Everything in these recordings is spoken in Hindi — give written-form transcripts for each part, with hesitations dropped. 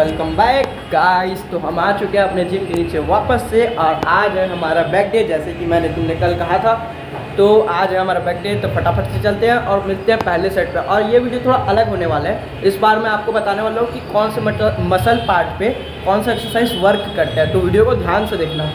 Welcome back guys. तो हम आ चुके हैं अपने जिम के नीचे वापस से, और आज है हमारा बैक डे, जैसे कि मैंने तुमने कल कहा था। तो आज है हमारा बैक डे, तो फटाफट से चलते हैं और मिलते हैं पहले सेट पे। और ये वीडियो थोड़ा अलग होने वाला है। इस बार मैं आपको बताने वाला हूँ कि कौन से मसल पार्ट पे कौन सा एक्सरसाइज वर्क करता है। तो वीडियो को ध्यान से देखना।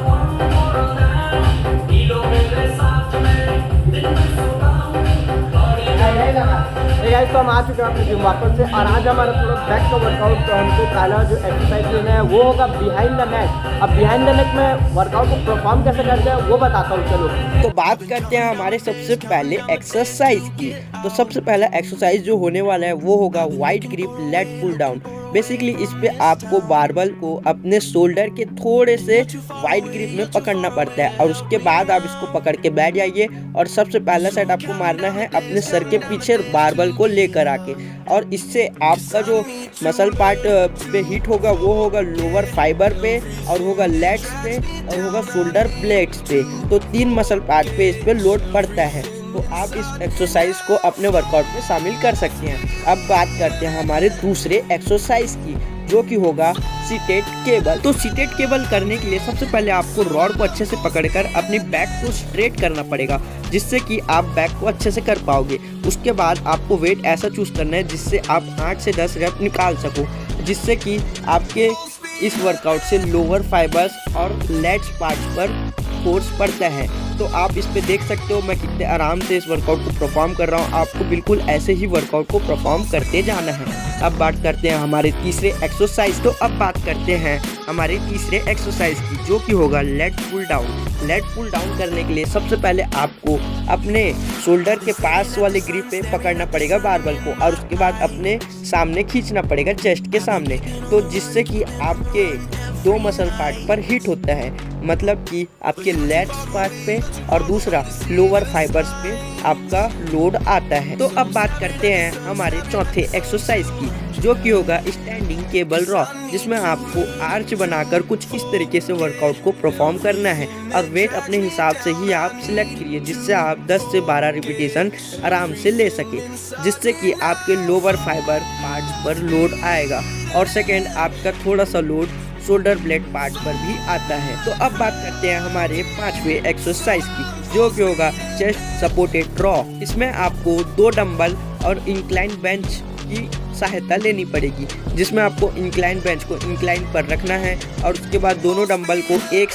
गाइस, तो हम आ चुके हैं अपने जिम वापस से, और आज हमारा थोड़ा बैक का वर्कआउट। तो हमको पहला जो एक्सरसाइज लेना है वो होगा बिहाइंड द नेक। अब बिहाइंड द नेक में वर्कआउट को परफॉर्म कैसे करते हैं वो बताता हूँ। चलो तो बात करते हैं हमारे सबसे पहले एक्सरसाइज की। तो सबसे पहला एक्सरसाइज जो होने वाला है वो होगा wide grip lat pull down. Basically इस पे आपको बारबल को अपने शोल्डर के थोड़े से वाइड ग्रिप में पकड़ना पड़ता है, और उसके बाद आप इसको पकड़ के बैठ जाइए। और सबसे पहला सेट आपको मारना है अपने सर के पीछे बारबल को लेकर आके, और इससे आपका जो मसल पार्ट पे हिट होगा वो होगा लोअर फाइबर पे, और होगा लेग्स पे, और होगा शोल्डर ब्लेड्स पे। तो 3 मसल पार्ट पे इस पे लोड पड़ता है। तो आप इस एक्सरसाइज को अपने वर्कआउट में शामिल कर सकते हैं। अब बात करते हैं हमारे दूसरे एक्सरसाइज की, जो कि होगा सीटेड केबल। तो सीटेड केबल करने के लिए सबसे पहले आपको रॉड को अच्छे से पकड़कर अपनी बैक को स्ट्रेट करना पड़ेगा, जिससे कि आप बैक को अच्छे से कर पाओगे। उसके बाद आपको वेट ऐसा चूज करना है जिससे आप 8 से 10 रेप निकाल सको, जिससे कि आपके इस वर्कआउट से लोअर फाइबर्स और लेग्स पार्ट्स पर फोर्स पड़ता है। तो आप इस पे देख सकते हो मैं कितने आराम से इस वर्कआउट को परफॉर्म कर रहा हूँ। आपको बिल्कुल ऐसे ही वर्कआउट को परफॉर्म करते जाना है। अब बात करते हैं हमारे तीसरे एक्सरसाइज। तो अब बात करते हैं हमारे तीसरे एक्सरसाइज की, जो कि होगा lat pull down. Lat pull down करने के लिए सबसे पहले आपको अपने शोल्डर के पास वाले ग्रिप पे पकड़ना पड़ेगा बारबल को, और उसके बाद अपने सामने खींचना पड़ेगा चेस्ट के सामने। तो जिससे कि आपके 2 मसल पार्ट पर हिट होता है, मतलब कि आपके लेग्स पार्ट पे और दूसरा लोअर फाइबर्स पे आपका लोड आता है। तो अब बात करते हैं हमारे चौथे एक्सरसाइज की, जो कि होगा स्टैंडिंग केबल रॉ, जिसमें आपको आर्च बनाकर कुछ इस तरीके से वर्कआउट को परफॉर्म करना है, और वेट अपने हिसाब से ही आप सिलेक्ट करिए, जिससे आप 10 से 12 रिपीटेशन आराम से ले सके, जिससे कि आपके लोअर फाइबर पार्ट्स पर लोड आएगा, और सेकेंड आपका थोड़ा सा लोड शोल्डर ब्लेड पार्ट पर भी आता है। तो अब बात करते हैं हमारे 5वें एक्सरसाइज की, जो कि होगा चेस्ट सपोर्टेड रॉ। इसमें आपको 2 डंबल और इंक्लाइन बेंच की सहायता लेनी पड़ेगी, जिसमें आपको इंक्लाइन बेंच को इंक्लाइन पर रखना है, और उसके बाद दोनों डंबल को एक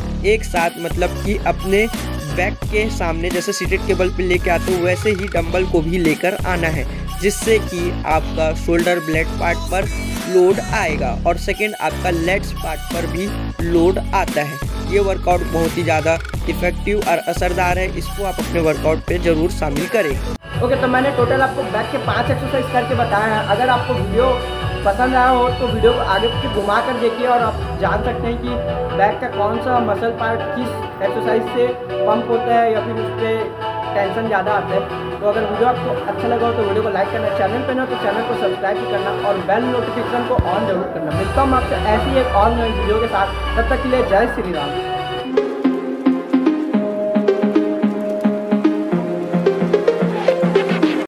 साथ मतलब कि अपने बैक के सामने जैसे सीटेड केबल पे लेके आते हो वैसे ही डंबल को भी लेकर आना है, जिससे कि आपका शोल्डर ब्लेड पार्ट पर लोड आएगा, और सेकेंड आपका लेग्स पार्ट पर भी लोड आता है। ये वर्कआउट बहुत ही ज़्यादा इफेक्टिव और असरदार है। इसको आप अपने वर्कआउट पे ज़रूर शामिल करें। ओके, तो मैंने टोटल आपको बैक के 5 एक्सरसाइज करके बताया है। अगर आपको वीडियो पसंद आया हो तो वीडियो को आगे पीछे घुमा कर देखिए, और आप जान सकते हैं कि बैक का कौन सा मसल पार्ट किस एक्सरसाइज से पंप होता है, या फिर उस पर टेंशन ज़्यादा आता है। तो अगर वीडियो आपको अच्छा लगा हो तो वीडियो को लाइक करना, चैनल पे ना तो चैनल को सब्सक्राइब भी करना, और बेल नोटिफिकेशन को ऑन जरूर करना। मिलता हूँ आपसे ऐसी एक और नई वीडियो के साथ। तब तक के लिए जय श्री राम।